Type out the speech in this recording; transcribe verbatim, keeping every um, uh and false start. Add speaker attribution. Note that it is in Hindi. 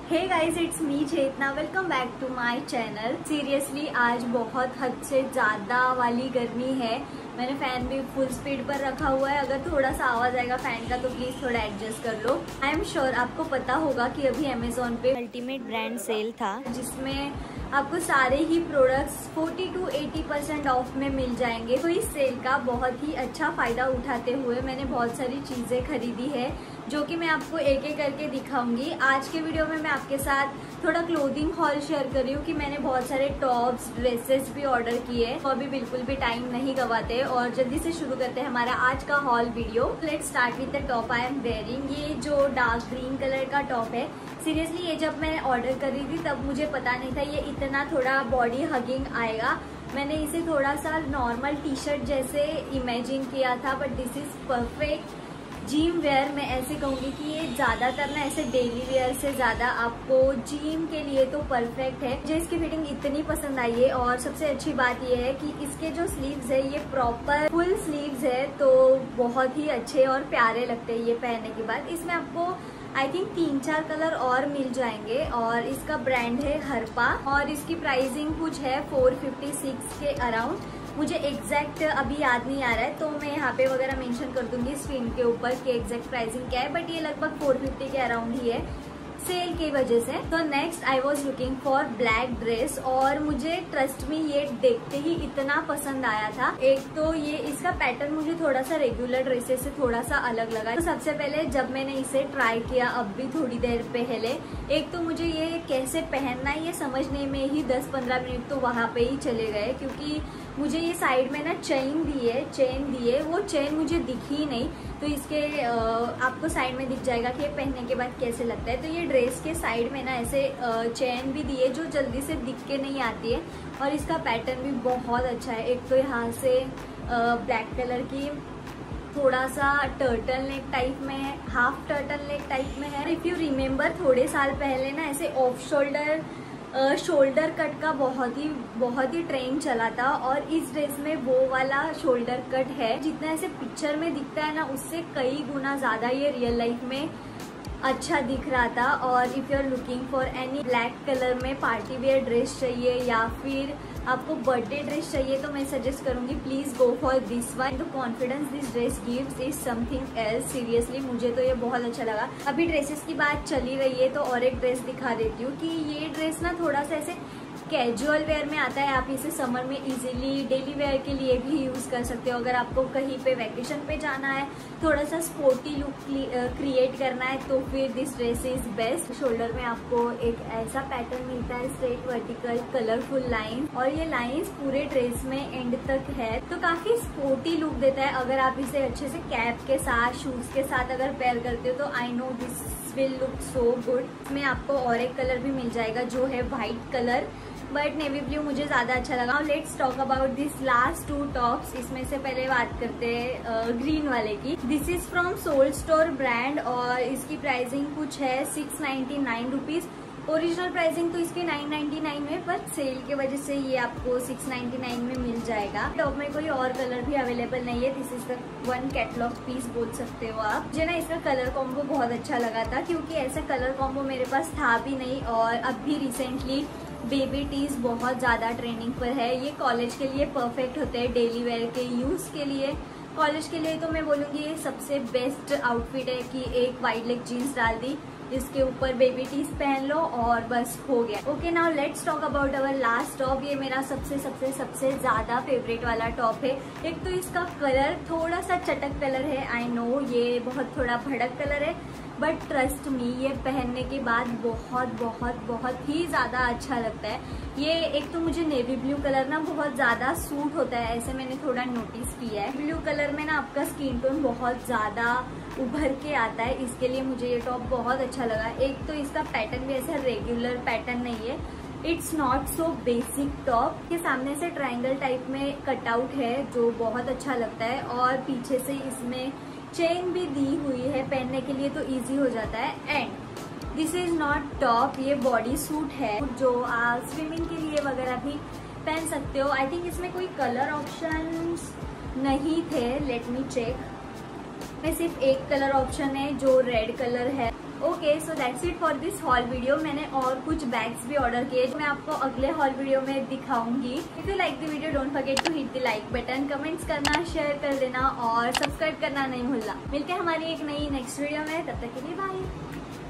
Speaker 1: Hey guys, it's me Chetna. Welcome back to my channel. Seriously आज बहुत हद से ज्यादा वाली गर्मी है। मैंने फैन भी फुल स्पीड पर रखा हुआ है। अगर थोड़ा सा आवाज आएगा फैन का तो प्लीज थोड़ा एडजस्ट कर लो। आई एम श्योर आपको पता होगा कि अभी अमेजोन पे अल्टीमेट ब्रांड सेल था, जिसमें आपको सारे ही प्रोडक्ट्स चालीस टू अस्सी परसेंट ऑफ में मिल जाएंगे। तो इस सेल का बहुत ही अच्छा फायदा उठाते हुए मैंने बहुत सारी चीजें खरीदी है, जो कि मैं आपको एक एक करके दिखाऊंगी। आज के वीडियो में मैं आपके साथ थोड़ा क्लोथिंग हॉल शेयर कर रही हूँ कि मैंने बहुत सारे टॉप्स, ड्रेसेस भी ऑर्डर किए, तो अभी बिल्कुल भी टाइम नहीं गवाते और जल्दी से शुरू करते हैं हमारा आज का haul video. Let's start with the top I am wearing. ये जो डार्क ग्रीन कलर का टॉप है, सीरियसली ये जब मैं ऑर्डर कर रही थी तब मुझे पता नहीं था ये इतना थोड़ा बॉडी हगिंग आएगा। मैंने इसे थोड़ा सा नॉर्मल टी शर्ट जैसे इमेजिन किया था, but this is perfect gym wear. मैं ऐसे कहूँगी कि ये ज़्यादातर ना ऐसे डेली वेयर से ज़्यादा आपको जिम के लिए तो परफेक्ट है। मुझे इसकी फिटिंग इतनी पसंद आई है और सबसे अच्छी बात ये है कि इसके जो स्लीव्स है ये प्रॉपर फुल स्लीव्स है, तो बहुत ही अच्छे और प्यारे लगते हैं ये पहनने के बाद। इसमें आपको आई थिंक तीन चार कलर और मिल जाएंगे और इसका ब्रांड है हरपा और इसकी प्राइसिंग कुछ है फोर फिफ्टी सिक्स के अराउंड। मुझे एग्जैक्ट अभी याद नहीं आ रहा है, तो मैं यहाँ पे वगैरह मेंशन कर दूंगी स्क्रीन के ऊपर कि एग्जैक्ट प्राइसिंग क्या है, बट ये लगभग फोर फिफ्टी के अराउंड ही है सेल की वजह से। तो next I was looking for black dress और मुझे ट्रस्ट में ये देखते ही इतना पसंद आया था। एक तो ये इसका पैटर्न मुझे थोड़ा सा रेगुलर ड्रेसेस से थोड़ा सा अलग लगा। तो सबसे पहले जब मैंने इसे ट्राई किया अब भी थोड़ी देर पहले, एक तो मुझे ये कैसे पहनना है ये समझने में ही दस पंद्रह मिनट तो वहां पे ही चले गए, क्योंकि मुझे ये साइड में ना चेन दी है चेन दी है वो चेन मुझे दिखी नहीं। तो इसके आ, आपको साइड में दिख जाएगा कि ये पहनने के बाद कैसे लगता है। तो ये ड्रेस के साइड में ना ऐसे चेन भी दी है जो जल्दी से दिख के नहीं आती है और इसका पैटर्न भी बहुत अच्छा है। एक तो यहाँ से ब्लैक कलर की थोड़ा सा टर्टल नेक टाइप में है, हाफ टर्टल नेक टाइप में है। इफ यू रिमेम्बर थोड़े साल पहले ना ऐसे ऑफ शोल्डर शोल्डर कट का बहुत ही बहुत ही ट्रेंड चला था और इस ड्रेस में वो वाला शोल्डर कट है। जितना ऐसे पिक्चर में दिखता है ना उससे कई गुना ज्यादा ये रियल लाइफ में अच्छा दिख रहा था। और if you are looking for any black colour में पार्टी वेयर ड्रेस चाहिए या फिर आपको बर्थडे ड्रेस चाहिए तो मैं सजेस्ट करूंगी please go for this one. The confidence this dress gives is something else. Seriously मुझे तो ये बहुत अच्छा लगा। अभी ड्रेसेस की बात चली रही है तो और एक ड्रेस दिखा देती हूँ कि ये ड्रेस ना थोड़ा सा ऐसे कैजुअल वेयर में आता है। आप इसे समर में इजीली डेली वेयर के लिए भी यूज कर सकते हो। अगर आपको कहीं पे वैकेशन पे जाना है, थोड़ा सा स्पोर्टी लुक क्रिएट करना है तो फिर this dress is best. Shoulder में आपको एक ऐसा पैटर्न मिलता है, स्ट्रेट वर्टिकल कलरफुल लाइन, और ये लाइंस पूरे ड्रेस में एंड तक है तो काफी स्पोर्टी लुक देता है। अगर आप इसे अच्छे से कैप के साथ शूज के साथ अगर पेयर करते हो तो I know this will look so good. इसमें आपको और एक कलर भी मिल जाएगा जो है white colour, but navy blue मुझे ज्यादा अच्छा लगा। Let's talk about this last two tops. इसमें से पहले बात करते हैं ग्रीन वाले की। This is from soul store brand और इसकी प्राइसिंग कुछ है six ninety nine rupees. Original pricing तो इसकी नाइन नाइन्टी नाइन में, पर सेल के वजह से ये आपको सिक्स नाइन्टी नाइन में मिल जाएगा। टॉप में कोई और कलर भी अवेलेबल नहीं है। This is the one catalogue piece बोल सकते हो आप। मुझे ना इसका कलर कॉम्बो बहुत अच्छा लगा था, क्योंकि ऐसा कलर कॉम्बो मेरे पास था भी नहीं और अब भी रिसेंटली बेबी टीज बहुत ज्यादा ट्रेंडिंग पर है। ये कॉलेज के लिए परफेक्ट होते हैं, डेली वेयर के यूज के लिए। कॉलेज के लिए तो मैं बोलूंगी ये सबसे बेस्ट आउटफिट है कि एक वाइड लेग जीन्स डाल दी, इसके ऊपर बेबी टीज पहन लो और बस हो गया। Okay now let's talk about our last top. ये मेरा सबसे सबसे सबसे ज्यादा फेवरेट वाला टॉप है। एक तो इसका कलर थोड़ा सा चटक कलर है, आई नो ये बहुत थोड़ा भड़क कलर है, बट ट्रस्ट मी ये पहनने के बाद बहुत बहुत बहुत ही ज्यादा अच्छा लगता है। ये एक तो मुझे नेवी ब्लू कलर ना बहुत ज्यादा सूट होता है, ऐसे मैंने थोड़ा नोटिस किया है। ब्लू कलर में ना आपका स्किन टोन बहुत ज्यादा उभर के आता है, इसके लिए मुझे ये टॉप बहुत अच्छा लगा। एक तो इसका पैटर्न भी ऐसा रेगुलर पैटर्न नहीं है, it's not so basic top. के सामने से ट्रायंगल टाइप में कटआउट है जो बहुत अच्छा लगता है और पीछे से इसमें चेन भी दी हुई है, पहनने के लिए तो इजी हो जाता है। And this is not top, ये बॉडी सूट है जो आप स्विमिंग के लिए वगैरह भी पहन सकते हो। आई थिंक इसमें कोई कलर ऑप्शंस नहीं थे, लेट मी चेक। में सिर्फ एक कलर ऑप्शन है जो रेड कलर है। Okay, so that's it for this haul video. मैंने और कुछ बैग्स भी ऑर्डर किए जो मैं आपको अगले हॉल वीडियो में दिखाऊंगी। If you like the video don't forget to hit the like button, comments करना, शेयर कर देना और सब्सक्राइब करना नहीं भूलना। मिलते हैं हमारी एक नई नेक्स्ट वीडियो में, तब तक के लिए बाय।